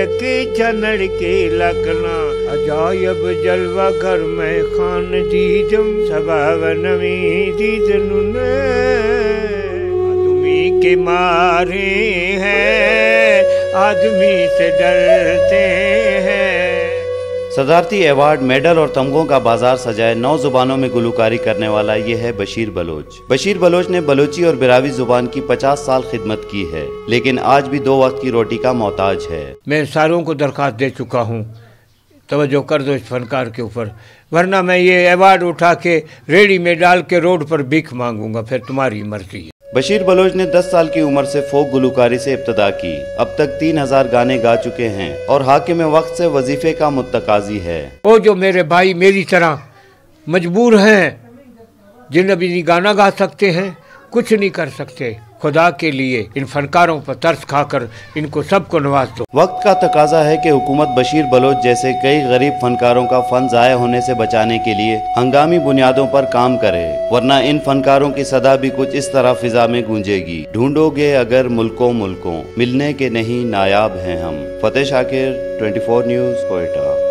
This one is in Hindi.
के चनड़ के लकना अजायब जलवा घर में खान दीदम सबाव नवी दीदनुन आदमी के मारे हैं आदमी से डरते हैं। सदारती अवार्ड, मेडल और तमगों का बाजार सजाए 9 जुबानों में गुलकारी करने वाला ये है बशीर बलोच। बशीर बलोच ने बलोची और बिरावी जुबान की 50 साल खिदमत की है, लेकिन आज भी 2 वक्त की रोटी का मोहताज है। मैं सारों को दरखास्त दे चुका हूँ, तवज्जो कर दो इस फनकार के ऊपर, वरना मैं ये अवार्ड उठा के रेडी में डाल के रोड पर भीख मांगूंगा, फिर तुम्हारी मर्जी है। बशीर बलोच ने 10 साल की उम्र से फोक गुलकारी से इब्तदा की। अब तक 3000 गाने गा चुके हैं और हाकिम वक्त से वजीफे का मुत्तकाजी है। वो जो मेरे भाई मेरी तरह मजबूर हैं, जिन अभी नहीं गाना गा सकते हैं, कुछ नहीं कर सकते, खुदा के लिए इन फनकारों पर तरस खाकर इनको सबको नवाज दो। वक्त का तकाजा है कि हुकूमत बशीर बलोच जैसे कई गरीब फनकारों का फन ज़ाया होने से बचाने के लिए हंगामी बुनियादों पर काम करे, वरना इन फनकारों की सदा भी कुछ इस तरह फिजा में गूंजेगी, ढूंढोगे अगर मुल्कों मुल्कों, मिलने के नहीं नायाब हैं हम। फतेह शाकिर, 24 न्यूज़, कोयटा।